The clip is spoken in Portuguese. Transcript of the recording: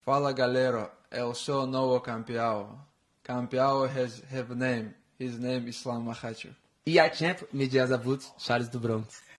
Fala galera, eu sou o novo campeão. Campeão have name. His name is Islam Makhachev. E a champ, Medias Abutos, Charles do Bronx.